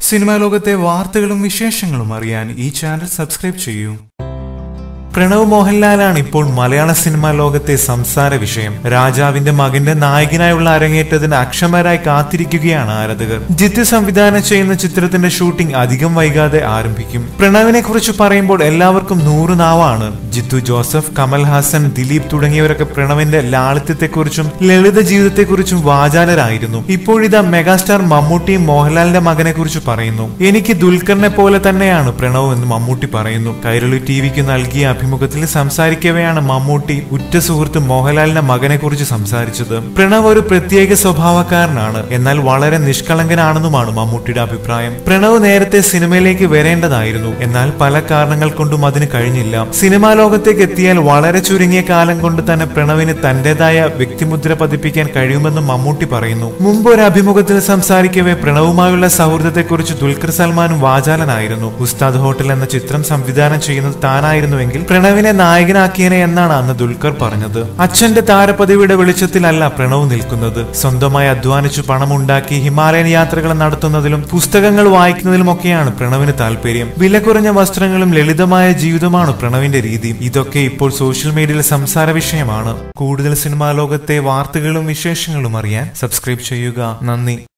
Cinema ലോകത്തെ വാർത്തകളും വിശേഷങ്ങളും അറിയാൻ ഈ ചാനൽ സബ്സ്ക്രൈബ് ചെയ്യൂ. പ്രണവ് മോഹൻലാലാണ് ഇപ്പോൾ മലയാള സിനിമാ ലോകത്തെ സംസാര വിഷയം. രാജാവിന്റെ മകന്റെ നായകനായുള്ള അരങ്ങേറ്റത്തിന് അക്ഷമരായി കാത്തിരിക്കുകയാണ് ആരാധകർ. ജിത്ത് സംവിധാനം ചെയ്യുന്ന ചിത്രത്തിന്റെ ഷൂട്ടിംഗ് അധികം വൈകാതെ ആരംഭിക്കും. പ്രണവിനെ കുറിച്ച് പറയുമ്പോൾ എല്ലാവർക്കും 100 നാവാണ്. ജിത്തു ജോസഫ്, കമൽഹാസൻ, ദിലീപ് തുടങ്ങിയവരൊക്കെ പ്രണവിന്റെ ലാളിത്യത്തെക്കുറിച്ചും ലളിത ജീവിതത്തെക്കുറിച്ചും വാചാലരായിരുന്നു. ഇപ്പോഴിതാ മെഗാസ്റ്റാർ മമ്മൂട്ടിയും മോഹൻലാലിന്റെ മകനെ കുറിച്ച് പറയുന്നു. എനിക്ക് ദുൽഖറിനെ പോലെ തന്നെയാണ് പ്രണവ് എന്ന് മമ്മൂട്ടി പറയുന്നു. കൈരളി ടിവിക്ക് നൽകിയ അഭിമുഖത്തിൽ സംസാരിക്കവെയാണ് മമ്മൂട്ടി ഉറ്റ സുഹൃത്ത് മോഹൻലാലിന്റെ മകനെ കുറിച്ച് സംസാരിച്ചത്. പ്രണവ് ഒരു പ്രത്യേക സ്വഭാവക്കാരനാണ്, എന്നാൽ വളരെ നിഷ്കളങ്കനാണെന്നുമാണ് മമ്മൂട്ടിയുടെ അഭിപ്രായം. പ്രണവ് നേരത്തെ സിനിമയിലേക്ക് വരേണ്ടതായിരുന്നു, എന്നാൽ പല കാരണങ്ങൾ കൊണ്ടും അതിന് കഴിഞ്ഞില്ല. സിനിമാ ലോകത്തേക്ക് എത്തിയാൽ വളരെ ചുരുങ്ങിയ കാലം കൊണ്ട് തന്നെ പ്രണവിന് തന്റേതായ വ്യക്തിമുദ്ര പതിപ്പിക്കാൻ കഴിയുമെന്നും മമ്മൂട്ടി പറയുന്നു. മുമ്പ് ഒരു അഭിമുഖത്തിൽ സംസാരിക്കവേ പ്രണവുമായുള്ള സൗഹൃദത്തെക്കുറിച്ച് ദുൽഖർ സൽമാനും വാചാലനായിരുന്നു. ഉസ്താദ് ഹോട്ടൽ എന്ന ചിത്രം സംവിധാനം ചെയ്യുന്നത് താനായിരുന്നുവെങ്കിൽ പ്രണവിനെ നായകനാക്കിയനെ എന്നാണ് അന്ന് ദുൽഖർ പറഞ്ഞത്. അച്ഛന്റെ താരപദവിയുടെ വെളിച്ചത്തിലല്ല പ്രണവ് നിൽക്കുന്നത്. സ്വന്തമായി അധ്വാനിച്ചു പണമുണ്ടാക്കി ഹിമാലയൻ യാത്രകൾ നടത്തുന്നതിലും പുസ്തകങ്ങൾ വായിക്കുന്നതിലുമൊക്കെയാണ് പ്രണവിന് താല്പര്യം. വില കുറഞ്ഞ വസ്ത്രങ്ങളും ലളിതമായ ജീവിതമാണ് പ്രണവിന്റെ രീതി. ഇതൊക്കെ ഇപ്പോൾ സോഷ്യൽ മീഡിയയിൽ സംസാര വിഷയമാണ്. കൂടുതൽ സിനിമാ ലോകത്തെ വാർത്തകളും വിശേഷങ്ങളും അറിയാൻ സബ്സ്ക്രൈബ് ചെയ്യുക. നന്ദി.